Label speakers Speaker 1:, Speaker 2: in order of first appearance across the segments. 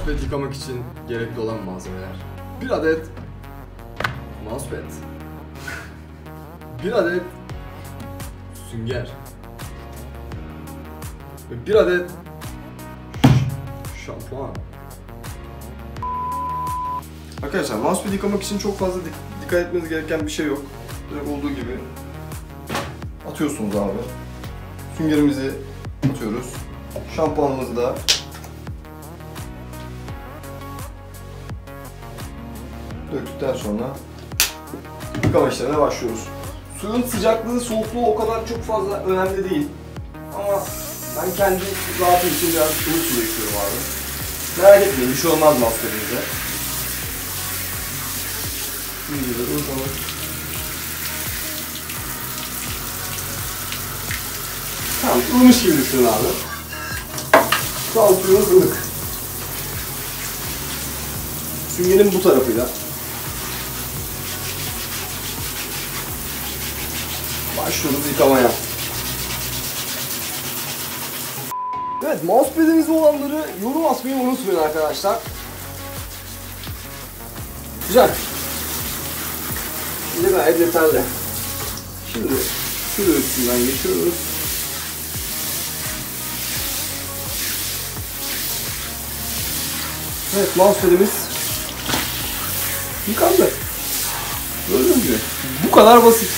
Speaker 1: Mousepad yıkamak için gerekli olan malzemeler: 1 adet mousepad, 1 adet sünger ve 1 adet şampuan. Arkadaşlar mousepad yıkamak için çok fazla dikkat etmeniz gereken bir şey yok. Direkt olduğu gibi atıyorsunuz abi. Süngerimizi atıyoruz. Şampuanımızı da döktükten sonra yıkama işlemine başlıyoruz. Suyun sıcaklığı, soğukluğu o kadar çok fazla önemli değil. Ama ben kendi rahatım için biraz ılık suda yıkıyorum abi. Merak etmeyin, bir şey olmaz mousepad'inize. Tamam, ılımış gibi düşünün abi. Şu an suyumuz ılık. Süngerin bu tarafıyla başlıyoruz yıkamaya. Evet, mousepad'imizde olanları yorum atmayı unutmayın arkadaşlar. Güzel. Şimdi gayet yeterli. Şimdi şurada üstünden geçiyoruz. Evet, mousepad'imiz yıkandı. Gördüğünüz gibi. Bu kadar basit.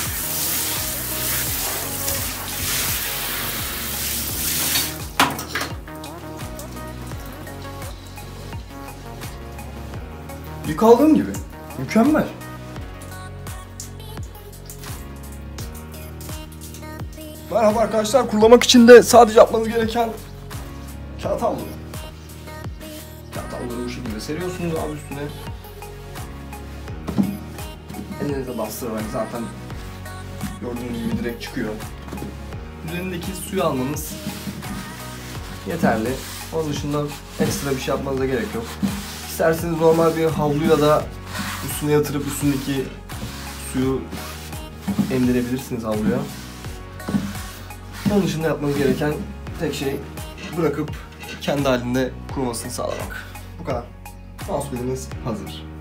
Speaker 1: Yıkaldığım gibi. Mükemmel. Merhaba arkadaşlar. Kurulamak için de sadece yapmanız gereken kağıt havlu. Kağıt havluları bu şekilde seriyorsunuz abi üstüne. Elinize bastırarak zaten gördüğünüz gibi direkt çıkıyor. Üzerindeki suyu almanız yeterli. Onun dışında ekstra bir şey yapmanıza gerek yok. İsterseniz normal bir havluyla da üstüne yatırıp üstündeki suyu emdirebilirsiniz havluya. Onun dışında yapmanız gereken tek şey bırakıp kendi halinde kurumasını sağlamak. Bu kadar. Mousepad'iniz hazır.